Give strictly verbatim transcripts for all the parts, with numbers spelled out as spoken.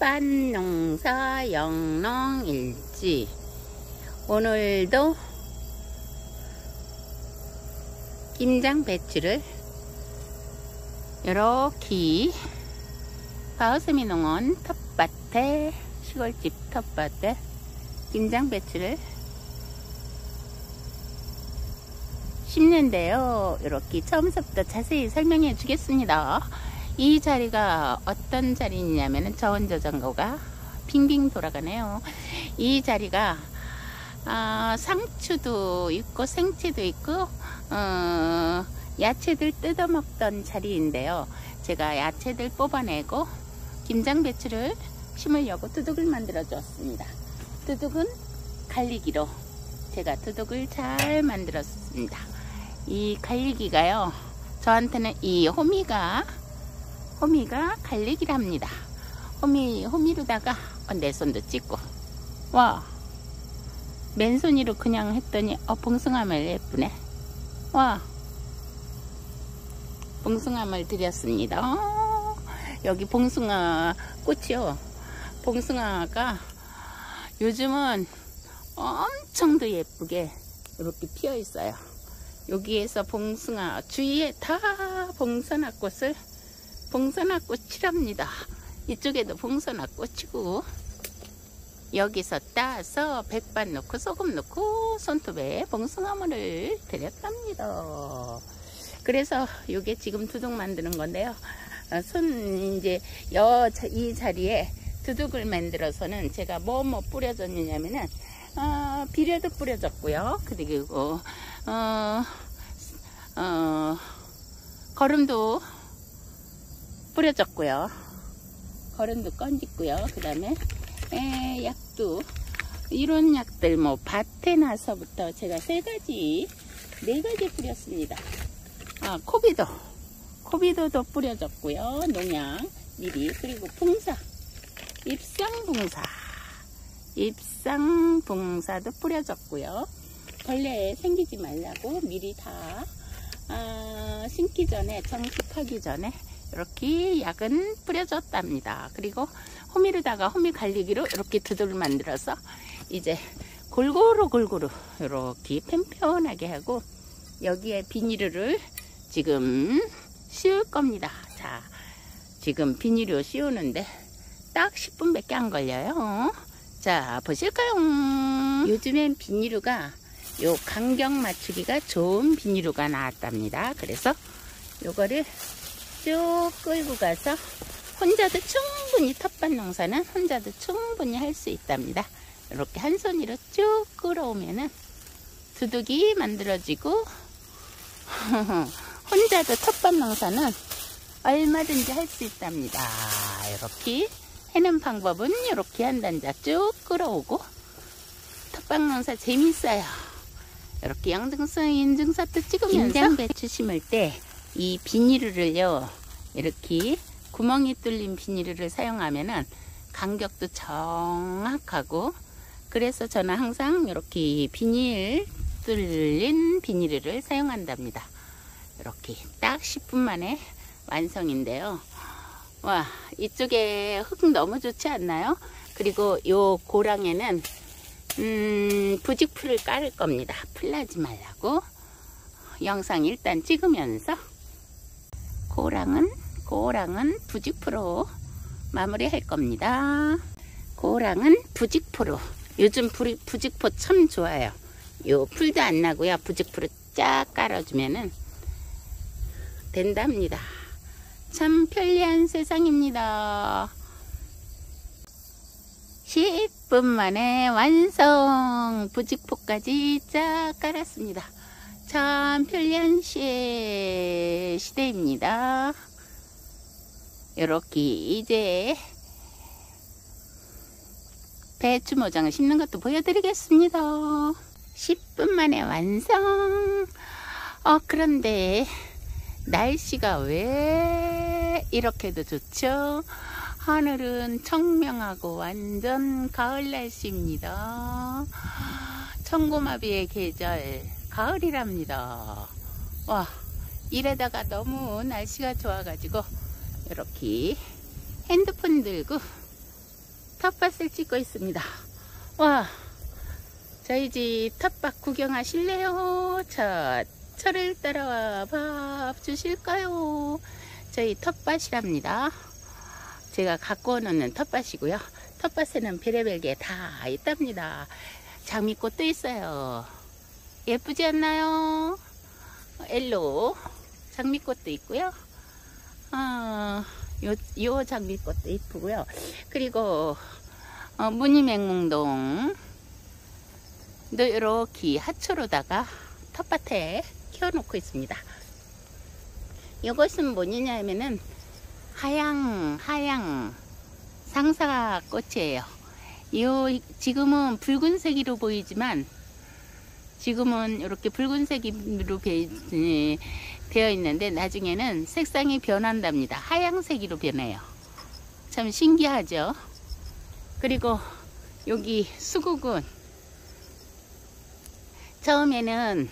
텃밭농사 영농일지. 오늘도 김장 배추를 이렇게 가우스미 농원 텃밭에, 시골집 텃밭에 김장 배추를 심는데요. 이렇게 처음부터 자세히 설명해 주겠습니다. 이 자리가 어떤 자리냐면은 저온저장고가 빙빙 돌아가네요. 이 자리가 아, 상추도 있고 생채도 있고 어, 야채들 뜯어먹던 자리인데요. 제가 야채들 뽑아내고 김장 배추를 심으려고 두둑을 만들어 줬습니다. 두둑은 갈리기로 제가 두둑을 잘 만들었습니다. 이 갈리기가요, 저한테는 이 호미가 호미가 갈리기랍니다. 호미, 호미로다가 어, 내 손도 찍고, 와, 맨손으로 그냥 했더니 어, 봉숭아물 예쁘네. 와, 봉숭아물 드렸습니다. 어, 여기 봉숭아 꽃이요. 봉숭아가 요즘은 엄청도 예쁘게 이렇게 피어 있어요. 여기에서 봉숭아, 주위에 다 봉숭아 꽃을 봉숭아 꽃이랍니다. 이쪽에도 봉숭아 꽃이고, 여기서 따서 백반 넣고 소금 넣고 손톱에 봉숭아물을 드렸답니다. 그래서 요게 지금 두둑 만드는 건데요. 손 이제 여, 이 자리에 두둑을 만들어서는 제가 뭐 뭐 뿌려줬냐면은 어, 비료도 뿌려줬고요. 그리고 어, 어, 거름도 뿌려줬고요. 거름도 건짓고요. 그 다음에 약도, 이런 약들 뭐 밭에 나서부터 제가 세 가지, 네 가지 뿌렸습니다. 아, 코비도, 코비도도 뿌려줬고요. 농약 미리. 그리고 붕사, 입상붕사, 입상붕사도 뿌려줬고요. 벌레 생기지 말라고 미리 다 아, 심기 전에, 정식하기 전에 이렇게 약은 뿌려줬답니다. 그리고 호미로다가 호미 갈리기로 이렇게 두둑을 만들어서 이제 골고루 골고루 이렇게 편편하게 하고, 여기에 비닐을 지금 씌울 겁니다. 자, 지금 비닐을 씌우는데 딱 십 분밖에 안 걸려요. 자, 보실까요? 요즘엔 비닐루가 요 간격 맞추기가 좋은 비닐루가 나왔답니다. 그래서 요거를 쭉 끌고 가서 혼자도 충분히, 텃밭 농사는 혼자도 충분히 할 수 있답니다. 이렇게 한 손으로 쭉 끌어오면은 두둑이 만들어지고 혼자도 텃밭 농사는 얼마든지 할 수 있답니다. 이렇게 해는 방법은 이렇게 한단자 쭉 끌어오고, 텃밭 농사 재밌어요. 이렇게 영등성 인증샷도 찍으면서 김장 배추 심을 때 이 비닐을요, 이렇게 구멍이 뚫린 비닐을 사용하면은 간격도 정확하고, 그래서 저는 항상 이렇게 비닐 뚫린 비닐을 사용한답니다. 이렇게 딱 십 분 만에 완성인데요. 와, 이쪽에 흙 너무 좋지 않나요? 그리고 요 고랑에는 음, 부직풀을 깔을 겁니다. 풀나지 말라고. 영상 일단 찍으면서 고랑은 고랑은 부직포로 마무리할 겁니다. 고랑은 부직포로. 요즘 부직포 참 좋아요. 요 풀도 안 나고요. 부직포로 쫙 깔아주면은 된답니다. 참 편리한 세상입니다. 십 분 만에 완성! 부직포까지 쫙 깔았습니다. 참 편리한 시, 시대입니다. 이렇게 이제 배추 모장을 심는 것도 보여드리겠습니다. 십 분 만에 완성! 어, 그런데 날씨가 왜 이렇게도 좋죠? 하늘은 청명하고 완전 가을 날씨입니다. 청고마비의 계절, 가을이랍니다. 와, 이래다가 너무 날씨가 좋아가지고 이렇게 핸드폰 들고 텃밭을 찍고 있습니다. 와, 저희 집 텃밭 구경하실래요? 저 저를 따라와 밥 주실까요? 저희 텃밭이랍니다. 제가 갖고 놓는 텃밭이고요. 텃밭에는 별의별 게 다 있답니다. 장미꽃도 있어요. 예쁘지 않나요? 엘로 장미꽃도 있고요. 어, 요, 요 장미꽃도 이쁘고요. 그리고 어, 무늬맹몽동도 이렇게 하초로다가 텃밭에 키워놓고 있습니다. 이것은 뭐냐 하면은 하양 하양 상사꽃이에요. 요 지금은 붉은색으로 보이지만 지금은 이렇게 붉은색으로 되어 있는데 나중에는 색상이 변한답니다. 하양색으로 변해요. 참 신기하죠. 그리고 여기 수국은 처음에는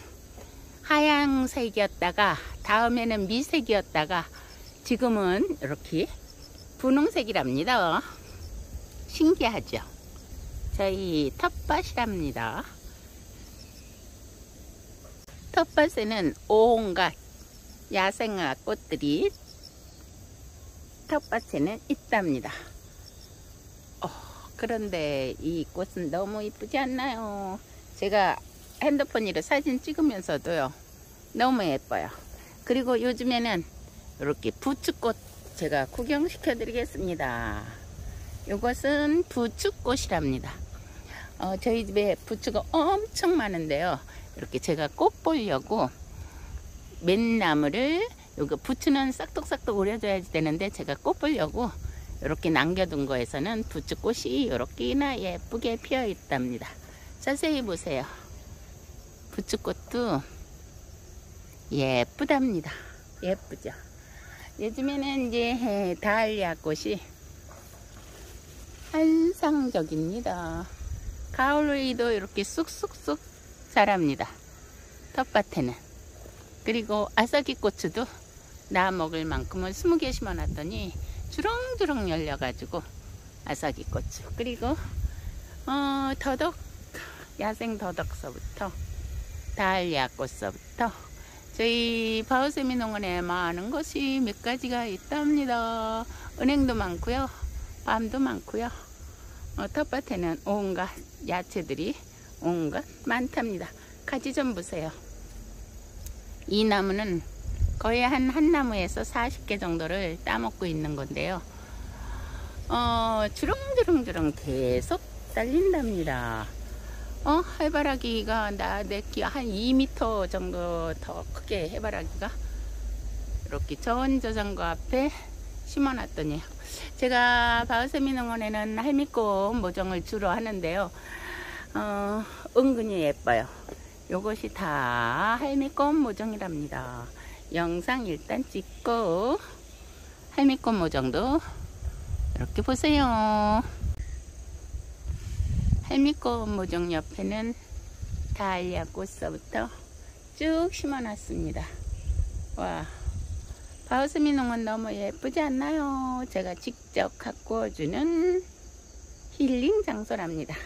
하양색이었다가 다음에는 미색이었다가 지금은 이렇게 분홍색이랍니다. 신기하죠. 저희 텃밭이랍니다. 텃밭에는 온갖 야생화 꽃들이 텃밭에는 있답니다. 어, 그런데 이 꽃은 너무 이쁘지 않나요? 제가 핸드폰으로 사진 찍으면서도요 너무 예뻐요. 그리고 요즘에는 이렇게 부추꽃 제가 구경시켜 드리겠습니다. 이것은 부추꽃이랍니다. 어, 저희 집에 부추가 엄청 많은데요, 이렇게 제가 꽃 보려고 맨나무를 요거 부추는 싹둑싹둑 오려줘야지 되는데 제가 꽃 보려고 이렇게 남겨둔 거에서는 부추꽃이 이렇게나 예쁘게 피어 있답니다. 자세히 보세요. 부추꽃도 예쁘답니다. 예쁘죠. 요즘에는 이제 다알리아 꽃이 환상적입니다. 가을에도 이렇게 쑥쑥쑥 자랍니다. 텃밭에는. 그리고 아삭이 고추도 나 먹을 만큼을 스무 개 심어놨더니 주렁주렁 열려가지고 아삭이 고추. 그리고 어, 더덕, 야생 더덕서부터 다알리아 꽃서부터 저희 바오세미 농원에 많은 것이 몇 가지가 있답니다. 은행도 많고요, 밤도 많고요. 어, 텃밭에는 온갖 야채들이 온갖 많답니다. 가지 좀 보세요. 이 나무는 거의 한 한 나무에서 사십 개 정도를 따먹고 있는 건데요. 어, 주렁주렁주렁 계속 달린답니다. 어, 해바라기가 나 내끼 한 이 미터 정도 더 크게 해바라기가 이렇게 저온저장고 앞에 심어놨더니, 제가 바오세미 농원에는 할미꽃 모종을 주로 하는데요. 어, 은근히 예뻐요. 요것이 다 할미꽃 모종이랍니다. 영상 일단 찍고 할미꽃 모종도 이렇게 보세요. 할미꽃 모종 옆에는 다알리아 꽃서부터 쭉 심어놨습니다. 와, 바오세미 농원 너무 예쁘지 않나요? 제가 직접 가꾸어주는 힐링 장소랍니다.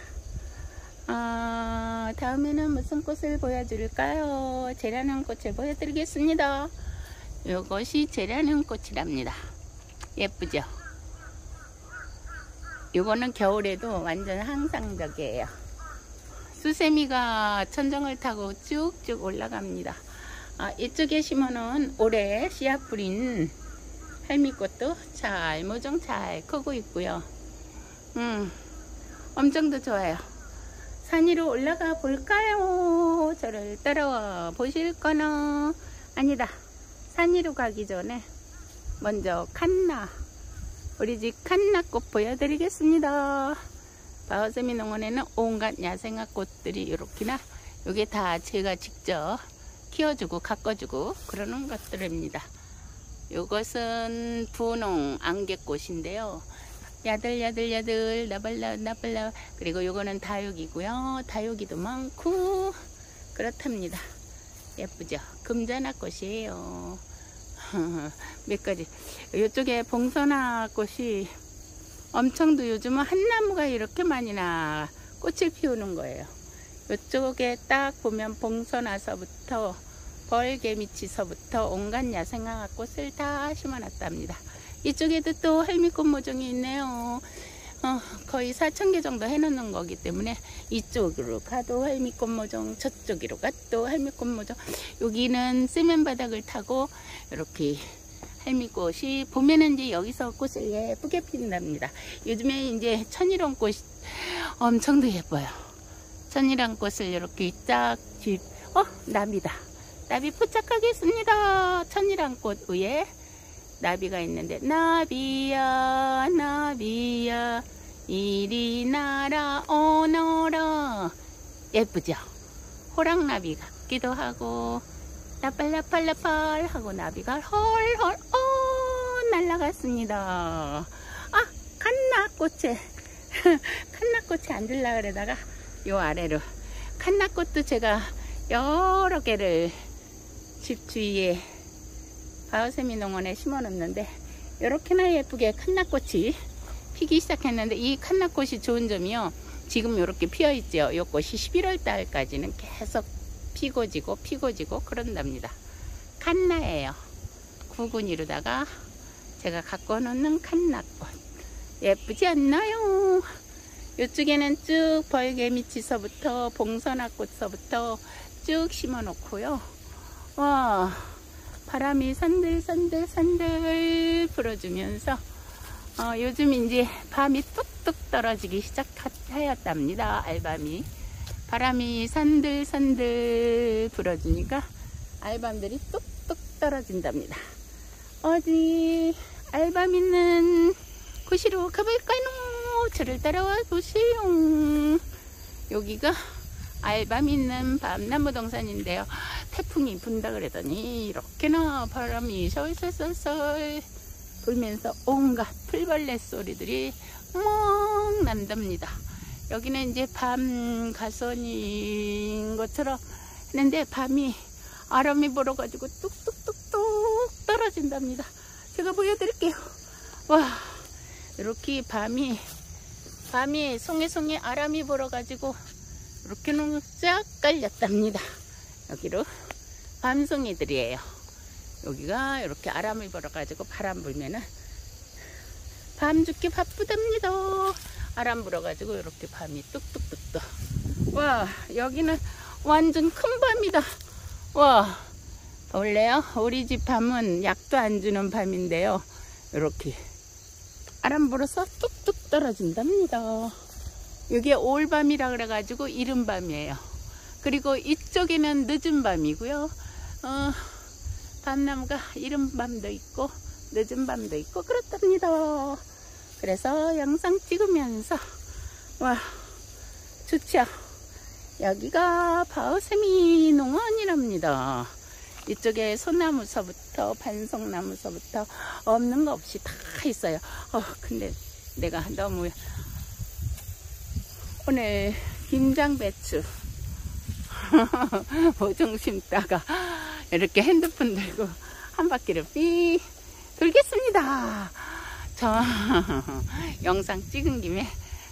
아, 다음에는 무슨 꽃을 보여드릴까요? 재라는 꽃을 보여드리겠습니다. 이것이 재라는 꽃이랍니다. 예쁘죠? 이거는 겨울에도 완전 항상적이에요. 수세미가 천정을 타고 쭉쭉 올라갑니다. 아, 이쪽에 심어놓은 올해 씨앗 뿌린 할미꽃도 잘 모종 잘 크고 있고요. 음, 엄청도 좋아요. 산 위로 올라가 볼까요? 저를 따라와 보실거나? 아니다, 산 위로 가기 전에 먼저 칸나, 우리 집 칸나꽃 보여드리겠습니다. 바오세미 농원에는 온갖 야생화 꽃들이 이렇게나, 이게 다 제가 직접 키워주고 가꿔주고 그러는 것들입니다. 이것은 분홍 안개꽃인데요. 야들야들야들 나발라 나발라. 그리고 요거는 다육이고요. 다육이도 많고 그렇답니다. 예쁘죠? 금자나 꽃이에요. 몇 가지. 이쪽에 봉선화 꽃이 엄청도 요즘은 한나무가 이렇게 많이 나 꽃을 피우는 거예요. 이쪽에 딱 보면 봉선화서부터 벌개미치서부터 온갖 야생화 꽃을 다 심어놨답니다. 이쪽에도 또 할미꽃 모종이 있네요. 어, 거의 사천 개 정도 해놓는 거기 때문에 이쪽으로 가도 할미꽃 모종, 저쪽으로 가도 할미꽃 모종. 여기는 세면 바닥을 타고 이렇게 할미꽃이 봄에는 이제 여기서 꽃을 예쁘게 핀답니다. 요즘에 이제 천일홍 꽃이 엄청 더 예뻐요. 천일홍 꽃을 이렇게 쫙 집, 어, 나비다. 나비 포착하겠습니다. 천일홍 꽃 위에 나비가 있는데, 나비야 나비야 이리 날아오너라. 예쁘죠? 호랑나비 같기도 하고 라팔라팔라팔 하고 나비가 헐헐 어 날아갔습니다. 아, 칸나꽃에 칸나꽃에 앉으려고 그러다가 요 아래로, 칸나꽃도 제가 여러 개를 집 주위에 바오세미 농원에 심어 놓는데 이렇게나 예쁘게 칸나꽃이 피기 시작했는데, 이 칸나꽃이 좋은 점이요, 지금 이렇게 피어 있죠. 이 꽃이 십일월 달까지는 계속 피고 지고 피고 지고 그런답니다. 칸나예요. 구근이로다가 제가 갖고 놓는 칸나꽃 예쁘지 않나요? 이쪽에는 쭉 벌개미치서부터 봉선화꽃서부터 쭉 심어 놓고요. 와, 바람이 산들산들산들 불어주면서 어, 요즘 이제 밤이 뚝뚝 떨어지기 시작하였답니다. 알밤이. 바람이 산들산들 불어주니까 알밤들이 뚝뚝 떨어진답니다. 어디 알밤 있는 곳으로 가볼까요? 저를 따라와 보세요. 여기가 알밤 있는 밤나무 동산인데요. 태풍이 분다 그러더니 이렇게나 바람이 솔솔솔솔 불면서 온갖 풀벌레 소리들이 멍 난답니다. 여기는 이제 밤 가선인 것처럼 했는데 밤이 아람이 불어가지고 뚝뚝뚝뚝 떨어진답니다. 제가 보여드릴게요. 와, 이렇게 밤이 밤이 송해송해 아람이 불어가지고 이렇게는 쫙 깔렸답니다. 여기로 밤송이들이에요. 여기가 이렇게 아람이 불어가지고 바람 불면은 밤 죽기 바쁘답니다. 바람 불어가지고 이렇게 밤이 뚝뚝뚝뚝. 와, 여기는 완전 큰 밤이다. 와, 원래요 우리 집 밤은 약도 안 주는 밤인데요, 이렇게 바람 불어서 뚝뚝 떨어진답니다. 이게 올밤이라 그래가지고 이른 밤이에요. 그리고 이쪽에는 늦은 밤이고요. 어, 밤나무가 이른 밤도 있고 늦은 밤도 있고 그렇답니다. 그래서 영상 찍으면서 와, 좋죠. 여기가 바오세미 농원이랍니다. 이쪽에 소나무서부터 반송나무서부터 없는 거 없이 다 있어요. 어, 근데 내가 너무 오늘 김장배추 모종 심다가 이렇게 핸드폰 들고 한 바퀴를 삐 돌겠습니다. 저 영상 찍은 김에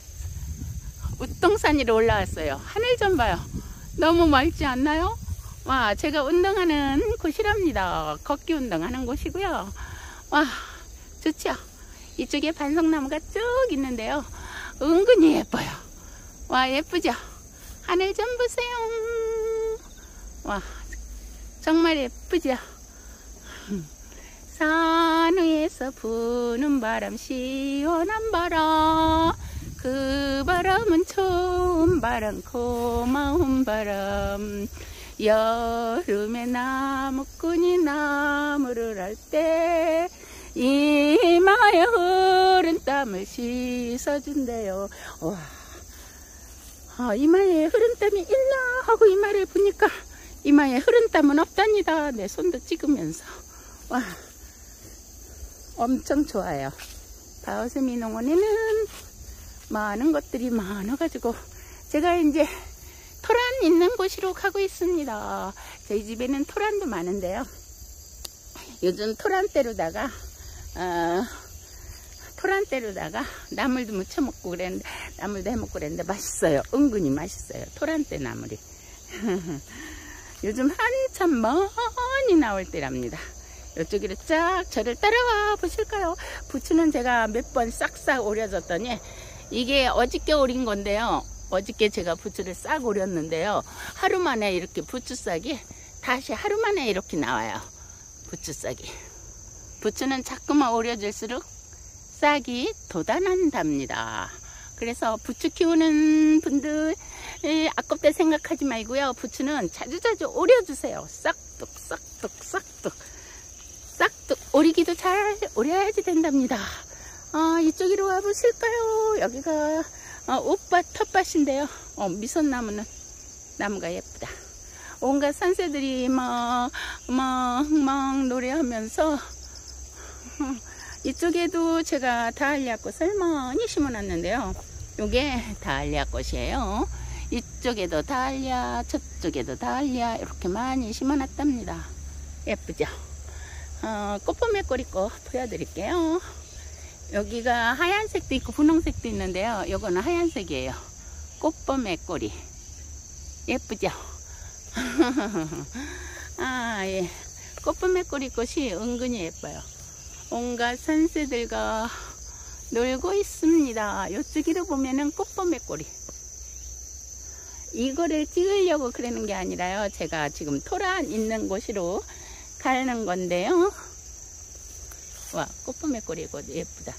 웃동산 위로 올라왔어요. 하늘 좀 봐요. 너무 맑지 않나요? 와, 제가 운동하는 곳이랍니다. 걷기 운동하는 곳이고요. 와, 좋죠? 이쪽에 반송나무가 쭉 있는데요. 은근히 예뻐요. 와, 예쁘죠? 하늘 좀 보세요. 와, 정말 예쁘죠? 산 위에서 부는 바람, 시원한 바람, 그 바람은 좋은 바람, 고마운 바람. 여름에 나무꾼이 나무를 할 때 이마에 흐른 땀을 씻어준대요. 와, 아, 이마에 흐른 땀이 있나 하고 이마를 보니까 이마에 흐른 땀은 없답니다. 내 손도 찍으면서. 와, 엄청 좋아요. 바오세미 농원에는 많은 것들이 많아가지고 제가 이제 토란 있는 곳으로 가고 있습니다. 저희 집에는 토란도 많은데요. 요즘 토란대로다가 어, 토란 토란대로다가 나물도 무쳐 먹고 그랬는데, 나물도 해 먹고 그랬는데 맛있어요. 은근히 맛있어요. 토란대 나물이. 요즘 한참 많이 나올 때랍니다. 이쪽으로 쫙 저를 따라와 보실까요? 부추는 제가 몇 번 싹싹 오려줬더니, 이게 어저께 오린 건데요. 어저께 제가 부추를 싹 오렸는데요. 하루 만에 이렇게 부추싹이 다시 하루 만에 이렇게 나와요. 부추싹이. 부추는 자꾸만 오려질수록 싹이 돋아난답니다. 그래서 부추 키우는 분들 아깝다 생각하지 말고요. 부추는 자주자주 오려주세요. 싹둑 싹둑 싹둑 싹둑 오리기도 잘 오려야지 된답니다. 아, 이쪽으로 와보실까요? 여기가 어, 옷밭 텃밭인데요. 어, 미선나무는 나무가 예쁘다. 온갖 산새들이 막 막 막 노래하면서 이쪽에도 제가 다알리아꽃을 많이 심어놨는데요. 요게 다알리아꽃이에요. 이쪽에도 다알리아, 저쪽에도 다알리아 이렇게 많이 심어놨답니다. 예쁘죠? 어, 꽃포매꼬리꽃 보여드릴게요. 여기가 하얀색도 있고 분홍색도 있는데요. 요거는 하얀색이에요. 꽃포매꼬리 예쁘죠? 아, 예. 꽃포매꼬리 꽃이 은근히 예뻐요. 온갖 산새들과 놀고 있습니다. 이쪽으로 보면은 꽃포매꼬리. 이거를 찍으려고 그러는 게 아니라요. 제가 지금 토란 있는 곳으로 가는 건데요. 와, 꽃포매꼬리 꽃 예쁘다.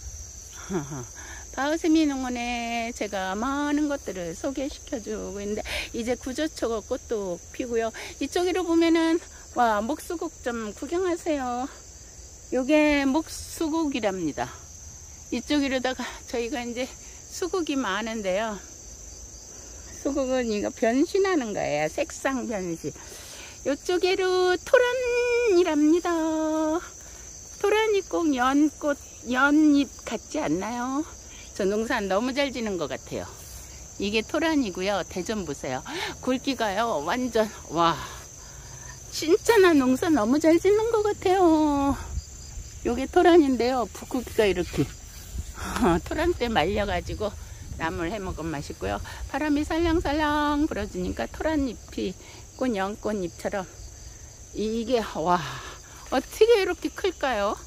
바우세미 농원에 제가 많은 것들을 소개시켜주고 있는데, 이제 구조초가 꽃도 피고요. 이쪽으로 보면은, 와, 목수국 좀 구경하세요. 요게 목수국이랍니다. 이쪽으로다가 저희가 이제 수국이 많은데요. 수국은 이거 변신하는 거예요. 색상 변신. 이쪽에로 토란이랍니다. 토란이 꼭 연꽃, 연잎 같지 않나요? 저 농사 너무 잘 지는 것 같아요. 이게 토란이고요. 대전 보세요. 굵기가요. 완전, 와. 진짜 나 농사 너무 잘 짓는 것 같아요. 요게 토란인데요. 붓굵기가 이렇게. 토란 때 말려가지고 나물 해먹으면 맛있고요. 바람이 살랑살랑 불어주니까 토란잎이 꽃 연꽃잎처럼 이게 와 어떻게 이렇게 클까요?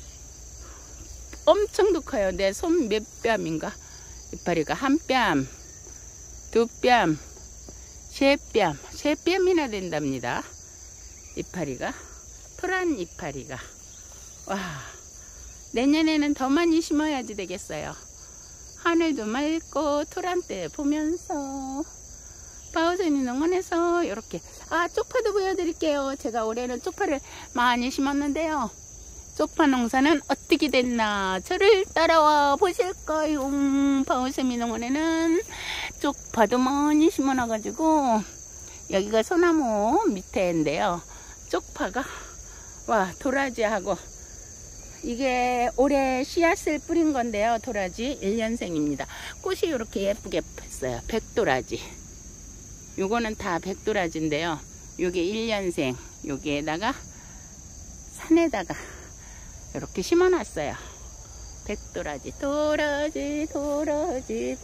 엄청 커요. 내 손 몇 뺨인가? 이파리가 한 뺨, 두 뺨, 세 뺨, 세 뺨이나 된답니다. 이파리가 토란 이파리가 와 내년에는 더 많이 심어야지 되겠어요. 하늘도 맑고 토란대 보면서 바우세미 농원에서 이렇게 아 쪽파도 보여드릴게요. 제가 올해는 쪽파를 많이 심었는데요. 쪽파 농사는 어떻게 됐나 저를 따라와 보실까요? 바우세미 농원에는 쪽파도 많이 심어놔가지고 여기가 소나무 밑에인데요. 쪽파가 와 도라지하고 이게 올해 씨앗을 뿌린 건데요. 도라지 일 년생입니다. 꽃이 이렇게 예쁘게 폈어요. 백도라지. 요거는 다 백도라지인데요. 요게 일 년생. 여기에다가 산에다가 이렇게 심어놨어요. 백도라지. 도라지 도라지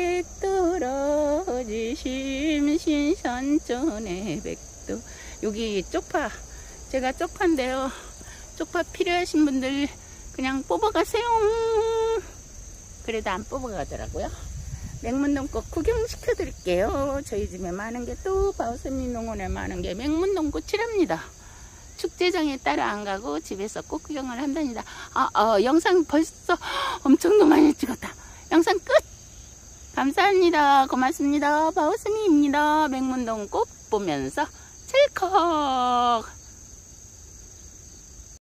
백도라지 심신산전의 백도. 여기 쪽파. 제가 쪽파인데요. 쪽파 필요하신 분들 그냥 뽑아가세요. 그래도 안 뽑아가더라고요. 맹문동꽃 구경시켜 드릴게요. 저희 집에 많은 게 또 바우세미 농원에 많은 게 맹문동꽃이랍니다. 축제장에 따라 안 가고 집에서 꽃 구경을 한답니다. 아, 어, 영상 벌써 엄청 많이 찍었다. 영상 끝! 감사합니다. 고맙습니다. 바우세미입니다. 맹문동꽃 보면서 찰컥